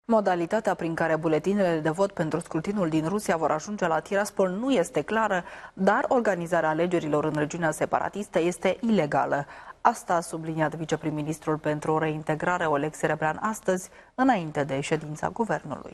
Modalitatea prin care buletinele de vot pentru scrutinul din Rusia vor ajunge la Tiraspol nu este clară, dar organizarea alegerilor în regiunea separatistă este ilegală. Asta a subliniat viceprim-ministrul pentru reintegrare Oleg Serebrean astăzi, înainte de ședința guvernului.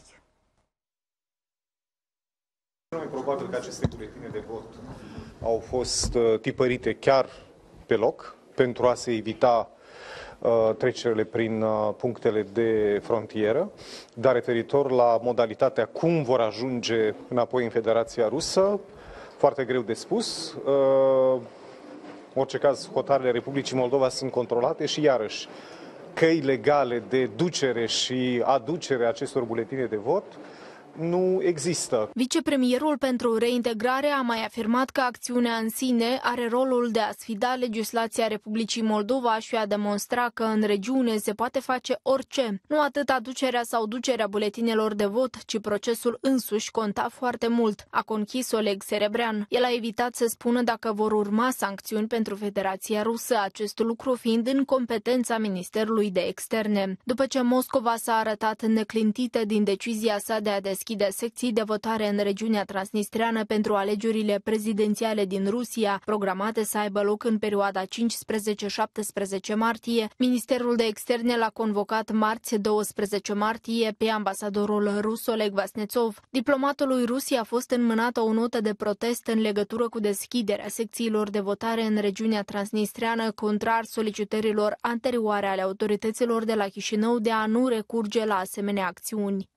Cel mai probabil că aceste buletine de vot au fost tipărite chiar pe loc pentru a se evita trecerile prin punctele de frontieră, dar referitor la modalitatea cum vor ajunge înapoi în Federația Rusă, foarte greu de spus. În orice caz, hotarele Republicii Moldova sunt controlate și, iarăși, căi legale de ducere și aducere acestor buletine de vot nu există. Vicepremierul pentru reintegrare a mai afirmat că acțiunea în sine are rolul de a sfida legislația Republicii Moldova și a demonstra că în regiune se poate face orice. Nu atât aducerea sau ducerea buletinelor de vot, ci procesul însuși conta foarte mult, a conchis Oleg Serebrean. El a evitat să spună dacă vor urma sancțiuni pentru Federația Rusă, acest lucru fiind în competența Ministerului de Externe. După ce Moscova s-a arătat neclintită din decizia sa de a deschide secții de votare în regiunea transnistreană pentru alegerile prezidențiale din Rusia, programate să aibă loc în perioada 15-17 martie, Ministerul de Externe l-a convocat marți 12 martie pe ambasadorul rus Oleg Vasnetsov. Diplomatului Rusiei a fost înmânată o notă de protest în legătură cu deschiderea secțiilor de votare în regiunea transnistreană, contrar solicitărilor anterioare ale autorităților de la Chișinău de a nu recurge la asemenea acțiuni.